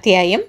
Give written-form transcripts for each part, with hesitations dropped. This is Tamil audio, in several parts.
அத்தியாயம்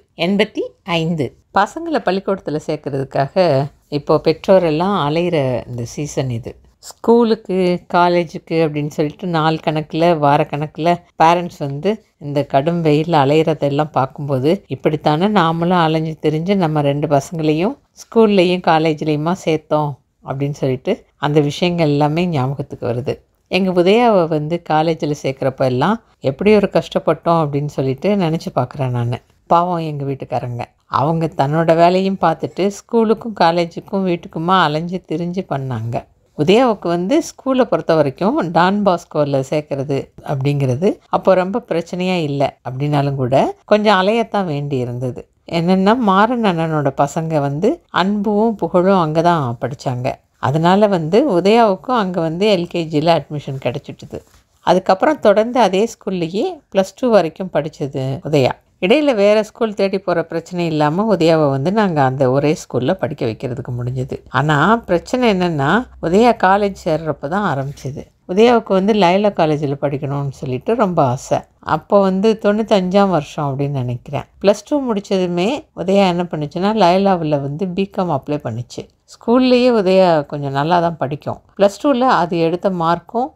85. பசங்களை பள்ளிக்கூடத்தில் சேர்க்கறதுக்காக இப்போது பெற்றோரெல்லாம் அலைகிற இந்த சீசன் இது. ஸ்கூலுக்கு காலேஜுக்கு அப்படின்னு சொல்லிட்டு நாள் கணக்கில் வாரக்கணக்கில் பேரண்ட்ஸ் இந்த கடும் வெயிலில் அலையிறதெல்லாம் பார்க்கும்போது இப்படித்தானே நாமளும் அலைஞ்சு தெரிஞ்சு நம்ம 2 பசங்களையும் ஸ்கூல்லையும் காலேஜ்லேயுமா சேர்த்தோம் அப்படின்னு சொல்லிட்டு அந்த விஷயங்கள் எல்லாமே ஞாபகத்துக்கு வருது. எங்கள் உதயாவை காலேஜில் சேர்க்குறப்ப எல்லாம் எப்படி ஒரு கஷ்டப்பட்டோம் அப்படின்னு சொல்லிட்டு நினச்சி பார்க்குறேன் நான். பாவம் எங்கள் வீட்டுக்காரங்க, அவங்க தன்னோட வேலையும் பார்த்துட்டு ஸ்கூலுக்கும் காலேஜுக்கும் வீட்டுக்குமா அலைஞ்சு திரிஞ்சு பண்ணாங்க. உதயாவுக்கு ஸ்கூலை பொறுத்த வரைக்கும் டான் பாஸ்கோவில் சேர்க்கறது அப்படிங்கிறது அப்போ ரொம்ப பிரச்சனையாக இல்லை அப்படின்னாலும் கூட கொஞ்சம் அலையத்தான் வேண்டி இருந்தது. என்னென்னா மாறன் அண்ணனோட பசங்க அன்பும் புகழும் அங்கே தான் படித்தாங்க. அதனால் உதயாவுக்கும் அங்கே எல்கேஜியில் அட்மிஷன் கிடச்சிட்டுது. அதுக்கப்புறம் தொடர்ந்து அதே ஸ்கூல்லையே +2 வரைக்கும் படித்தது உதயா. இடையில் வேறு ஸ்கூல் தேடி போகிற பிரச்சனை இல்லாமல் உதயாவை நாங்கள் அந்த ஒரே ஸ்கூலில் படிக்க வைக்கிறதுக்கு முடிஞ்சது. ஆனால் பிரச்சனை என்னென்னா உதயா காலேஜ் சேர்றப்ப தான் ஆரம்பிச்சிது. உதயாவுக்கு லைலா காலேஜில் படிக்கணும்னு சொல்லிட்டு ரொம்ப ஆசை. அப்போ 95ஆம் வருஷம் அப்படின்னு நினைக்கிறேன். +2 முடித்ததுமே உதயா என்ன பண்ணுச்சுன்னா லைலாவில் பிகாம் அப்ளை பண்ணிச்சு. ஸ்கூல்லையே உதயா கொஞ்சம் நல்லா தான் படிக்கும். +2ல் அது எடுத்த மார்க்கும்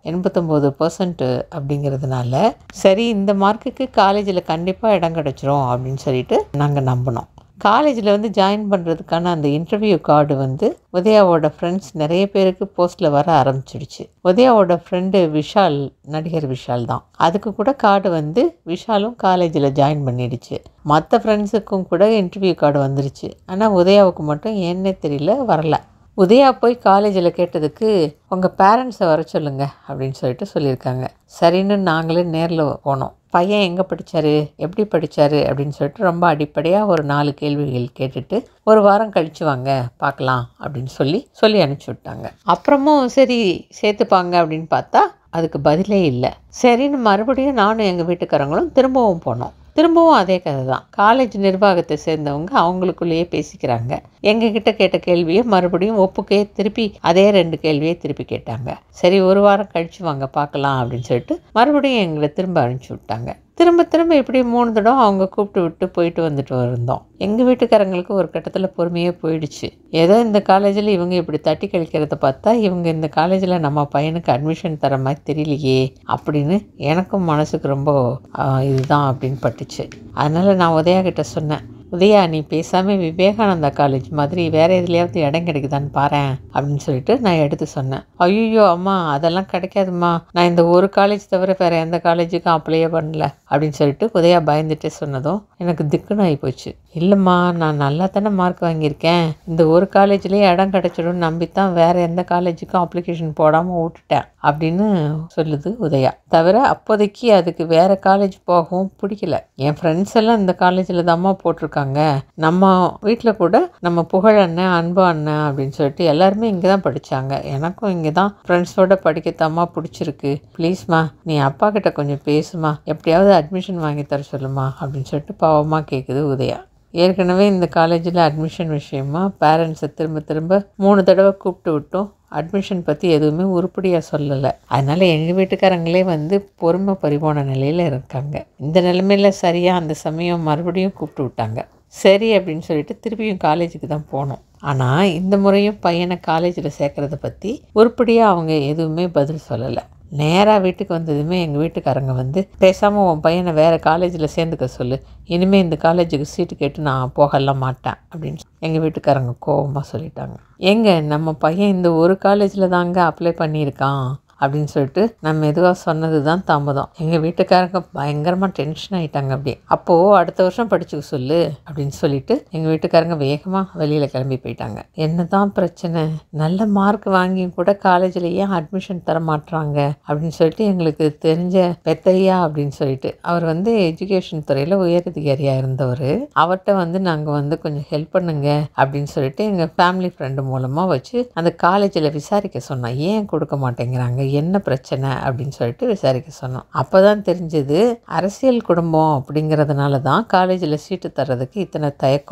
89% அப்படிங்கிறதுனால சரி இந்த மார்க்குக்கு காலேஜில் கண்டிப்பாக இடம் கிடச்சிரும் அப்படின்னு சொல்லிட்டு நாங்கள் நம்பினோம். காலேஜில் ஜாயின் பண்ணுறதுக்கான அந்த இன்டர்வியூ கார்டு உதயாவோட ஃப்ரெண்ட்ஸ் நிறைய பேருக்கு போஸ்ட்டில் வர ஆரம்பிச்சிடுச்சு. உதயாவோட ஃப்ரெண்டு விஷால், நடிகர் விஷால் தான், அதுக்கு கூட கார்டு விஷாலும் காலேஜில் ஜாயின் பண்ணிடுச்சு. மற்ற ஃப்ரெண்ட்ஸுக்கும் கூட இன்டர்வியூ கார்டு வந்துருச்சு. ஆனால் உதயாவுக்கு மட்டும் ஏன்னே தெரியல, வரல. உதயா போய் காலேஜில் கேட்டதுக்கு உங்கள் பேரண்ட்ஸை வர சொல்லுங்க அப்படின்னு சொல்லிட்டு சொல்லியிருக்காங்க. சரின்னு நாங்களே நேரில் போனோம். பையன் எங்கே படித்தார், எப்படி படித்தார் அப்படின்னு சொல்லிட்டு ரொம்ப அடிப்படையாக ஒரு 4 கேள்விகள் கேட்டுட்டு 1 வாரம் கழிச்சு வாங்க பார்க்கலாம் அப்படின்னு சொல்லி அனுப்பிச்சி விட்டாங்க. அப்புறமும் சரி சேர்த்துப்பாங்க அப்படின்னு பார்த்தா அதுக்கு பதிலே இல்லை. சரின்னு மறுபடியும் நானும் எங்கள் வீட்டுக்காரங்களும் திரும்பவும் போனோம். திரும்பவும் அதே கதை தான். காலேஜ் நிர்வாகத்தை சேர்ந்தவங்க அவங்களுக்குள்ளேயே பேசிக்கிறாங்க. எங்ககிட்ட கேட்ட கேள்வியை மறுபடியும் ஒப்புக்கே திருப்பி அதே 2 கேள்வியை திருப்பி கேட்டாங்க. சரி 1 வாரம் கழிச்சு வாங்க பார்க்கலாம் அப்படின்னு சொல்லிட்டு மறுபடியும் எங்களை திரும்ப அனுப்பிச்சி விட்டாங்க. திரும்ப இப்படி 3 தடவை அவங்க கூப்பிட்டு விட்டு போயிட்டு வந்துட்டு இருந்தோம். எங்கள் வீட்டுக்காரங்களுக்கு ஒரு கட்டத்தில் பொறுமையே போயிடுச்சு. ஏதோ இந்த காலேஜில் இவங்க இப்படி தட்டி கழிக்கிறத பார்த்தா இவங்க இந்த காலேஜில் நம்ம பையனுக்கு அட்மிஷன் தர மாதிரி தெரியலையே அப்படின்னு எனக்கும் மனசுக்கு ரொம்ப இதுதான் அப்படின்னு பட்டுச்சு. அதனால் நான் உதயா கிட்ட சொன்னேன், உதயா நீ பேசாமல் விவேகானந்தா காலேஜ் மாதிரி வேறு எதுலையாவது இடம் கிடைக்குதான்னு பாரேன் அப்படின்னு சொல்லிட்டு நான் எடுத்து சொன்னேன். ஐயோ அம்மா அதெல்லாம் கிடைக்காதும்மா, நான் இந்த ஒரு காலேஜ் தவிர வேறு எந்த காலேஜுக்கும் அப்ளையே பண்ணல அப்படின்னு சொல்லிட்டு உதயா பயந்துட்டே சொன்னதும் எனக்கு திக்குன்னு ஆகி போச்சு. இல்லைம்மா நான் நல்லா தானே மார்க் வாங்கியிருக்கேன், இந்த ஒரு காலேஜ்லேயே இடம் கிடச்சிடும்னு நம்பித்தான் வேறு எந்த காலேஜுக்கும் அப்ளிகேஷன் போடாமல் விட்டுட்டேன் அப்படின்னு சொல்லுது உதயா. தவிர அப்போதைக்கு அதுக்கு வேறு காலேஜ் போகவும் பிடிக்கல. என் ஃப்ரெண்ட்ஸ் எல்லாம் இந்த காலேஜில் தான்மா போட்டிருக்காங்க, நம்ம வீட்டில் கூட நம்ம புகழ் அண்ணன், அன்பு அண்ணன் அப்படின்னு சொல்லிட்டு எல்லாருமே இங்கே தான் படித்தாங்க, எனக்கும் இங்கே தான் ஃப்ரெண்ட்ஸோடு படிக்கத்தாம்மா பிடிச்சிருக்கு, ப்ளீஸ்மா நீ அப்பா கிட்ட கொஞ்சம் பேசுமா, எப்படியாவது அட்மிஷன் வாங்கி தர சொல்லுமா அப்படின்னு சொல்லிட்டு பாவமாக கேட்குது உதயா. ஏற்கனவே இந்த காலேஜில் அட்மிஷன் விஷயமா பேரண்ட்ஸை திரும்ப 3 தடவை கூப்பிட்டு விட்டோம். அட்மிஷன் பற்றி எதுவுமே உருப்படியாக சொல்லலை. அதனால் எங்கள் வீட்டுக்காரங்களே பொறுமை பறிபோன நிலையில் இருக்காங்க. இந்த நிலைமையில் சரியாக அந்த சமயம் மறுபடியும் கூப்பிட்டு விட்டாங்க. சரி அப்படின்னு சொல்லிட்டு திருப்பியும் காலேஜுக்கு தான் போனோம். ஆனால் இந்த முறையும் பையனை காலேஜில் சேர்க்குறத பற்றி உருப்படியாக அவங்க எதுவுமே பதில் சொல்லலை. நேராக வீட்டுக்கு வந்ததுமே எங்கள் வீட்டுக்காரங்க பேசாமல் உன் பையனை வேறு காலேஜில் சேர்ந்துக்க சொல்லு, இனிமேல் இந்த காலேஜுக்கு சீட்டு கேட்டு நான் போகலாம் மாட்டேன் அப்படின்னு எங்கள் வீட்டுக்காரங்க கோபமாக சொல்லிட்டாங்க. நம்ம பையன் இந்த ஒரு காலேஜில் தாங்க அப்ளை பண்ணியிருக்கான் அப்படின்னு சொல்லிட்டு நம்ம மெதுவாக சொன்னது தான் தாமதம். எங்கள் வீட்டுக்காரங்க பயங்கரமாக டென்ஷன் ஆகிட்டாங்க. அப்படியே அப்போது அடுத்த வருஷம் படிச்சுக்க சொல்லு அப்படின்னு சொல்லிட்டு எங்கள் வீட்டுக்காரங்க வேகமாக வெளியில் கிளம்பி போயிட்டாங்க. என்ன தான் பிரச்சனை, நல்ல மார்க் வாங்கி கூட காலேஜில் ஏன் அட்மிஷன் தர மாட்டுறாங்க அப்படின்னு சொல்லிட்டு எங்களுக்கு தெரிஞ்ச பெத்தையா அப்படின்னு சொல்லிட்டு அவர் எஜுகேஷன் துறையில் உயரதிகாரியாக இருந்தவர். அவர்கிட்ட நாங்கள் கொஞ்சம் ஹெல்ப் பண்ணுங்க அப்படின்னு சொல்லிட்டு எங்கள் ஃபேமிலி ஃப்ரெண்டு மூலமாக வச்சு அந்த காலேஜில் விசாரிக்க சொன்னோம். ஏன் கொடுக்க மாட்டேங்கிறாங்க, என்ன பிரச்சனை அப்படின்னு சொல்லிட்டு விசாரிக்க சொன்னோம். அப்போ தான் தெரிஞ்சது அரசியல் குடும்பம் அப்படிங்கிறதுனால தான் காலேஜில் சீட்டு தர்றதுக்கு இத்தனை தயக்கம்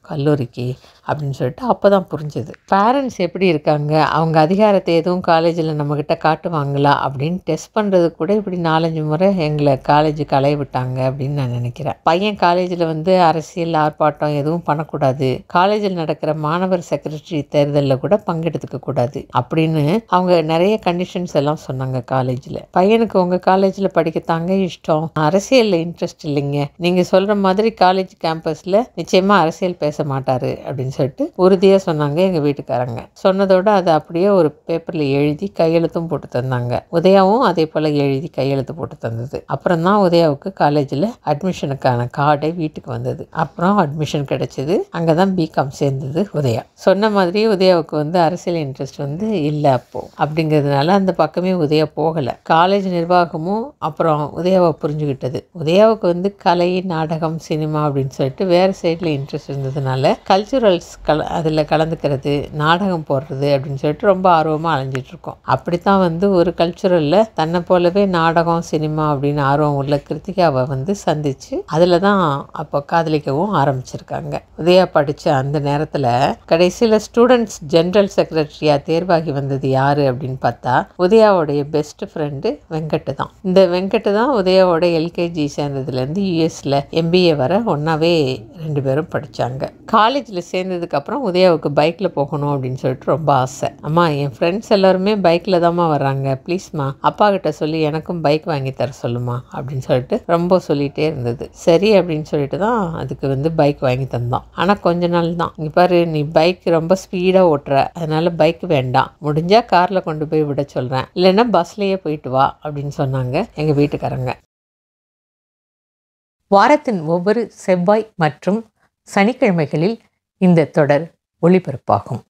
கல்லூரிக்கு அப்படின்னு சொல்லிட்டு அப்போ தான் புரிஞ்சுது. பேரண்ட்ஸ் எப்படி இருக்காங்க, அவங்க அதிகாரத்தை எதுவும் காலேஜில் நம்மக்கிட்ட காட்டுவாங்களா அப்படின்னு டெஸ்ட் பண்ணுறதுக்கு கூட இப்படி 4-5 முறை எங்களை காலேஜுக்கு அலைய விட்டாங்க அப்படின்னு நான் நினைக்கிறேன். பையன் காலேஜில் வந்து அரசியல் ஆர்ப்பாட்டம் எதுவும் பண்ணக்கூடாது, காலேஜில் நடக்கிற மாணவர் செக்ரட்டரி தேர்தலில் கூட பங்கெடுத்துக்க கூடாது அப்படின்னு அவங்க நிறைய கண்டிஷன்ஸ் எல்லாம் சொன்னாங்க காலேஜில். பையனுக்கு உங்கள் காலேஜில் படிக்கத்தாங்க இஷ்டம், அரசியலில் இன்ட்ரெஸ்ட் இல்லைங்க, நீங்கள் சொல்கிற மாதிரி காலேஜ் கேம்பஸில் நிச்சயமாக அரசியல் பேச மாட்டார் அப்படின்னு சொல்லிட்டு உறுதியாக சொன்னாங்க எங்கள் வீட்டுக்காரங்க. சொன்னதோட அதை அப்படியே ஒரு பேப்பரில் எழுதி கையெழுத்தும் போட்டு தந்தாங்க. உதயாவும் அதே போல் எழுதி கையெழுத்து போட்டு தந்தது. அப்புறம் தான் உதயாவுக்கு காலேஜில் அட்மிஷனுக்கான கார்டே வீட்டுக்கு வந்தது. அப்புறம் அட்மிஷன் கிடைச்சிது. அங்கே தான் பிகாம் சேர்ந்தது உதயா. சொன்ன மாதிரி உதயாவுக்கு வந்து அரசியல் இன்ட்ரெஸ்ட் வந்து இல்லை அப்போது. அப்படிங்கிறதுனால அந்த பக்கமே உதயா போகலை. காலேஜ் நிர்வாகமும் அப்புறம் உதயாவை புரிஞ்சுக்கிட்டது. உதயாவுக்கு வந்து கலை, நாடகம், சினிமா அப்படின்னு சொல்லிட்டு வேறு சைடில் இன்ட்ரெஸ்ட் இருந்ததுனால கல்ச்சுரல்ஸ் அதில் கலந்துக்கிறது, நாடகம் போடுறது அப்படின்னு சொல்லிட்டு ரொம்ப ஆர்வமாக அலைஞ்சிட்ருக்கோம். அப்படித்தான் வந்து ஒரு கல்ச்சுரலில் தன்னை போலவே நாடகம், சினிமா அப்படின்னு ஆர்வம் உள்ள கிருத்திகாவை வந்து சந்தித்து அதில் தான் அப்போ காதலிக்கவும் ஆரம்பிச்சிருக்காங்க. உதயா படித்த அந்த நேரத்தில் கடைசியில் ஸ்டூடெண்ட்ஸ் ஜென்ரல் செக்ரட்டரியாக தேர்வாகி வந்தது யார் அப்படின்னு பார்த்தா உதயாவோடைய பெஸ்ட் ஃப்ரெண்டு வெங்கட்டு தான். இந்த வெங்கட்டு தான் உதயாவோட எல்கேஜி சேர்ந்ததுலேருந்து யூஎஸில் எம்பிஏ வர ஒன்றாவே 2 பேரும் படித்தாங்க. காலேஜில் சேர்ந்ததுக்கப்புறம் உதயாவுக்கு பைக்கில் போகணும் அப்படின்னு சொல்லிட்டு ரொம்ப ஆசை. அம்மா, என் ஃப்ரெண்ட்ஸ் எல்லாருமே பைக்கில் தான்மா வர்றாங்க, ப்ளீஸ்மா அப்பா கிட்ட சொல்லி எனக்கும் பைக் வாங்கி தர சொல்லுமா அப்படின்னு சொல்லிட்டு ரொம்ப சொல்லிகிட்டே இருந்தது. சரி அப்படின்னு சொல்லிட்டு தான் அதுக்கு வந்து பைக் வாங்கி தந்தோம். ஆனால் கொஞ்ச நாள் தான். இங்கே பாரு, நீ பைக் ரொம்ப ஸ்பீடாக ஓட்டுற, அதனால பைக் வேண்டாம், முடிஞ்சால் காரில் கொண்டு போய் விட சொல்கிறேன், இல்லைன்னா பஸ்லேயே போயிட்டு வா அப்படின்னு சொன்னாங்க எங்கள் வீட்டுக்காரங்க. வாரத்தின் ஒவ்வொரு செவ்வாய் மற்றும் சனிக்கிழமைகளில் இந்த தொடர் ஒளிபரப்பாகும்.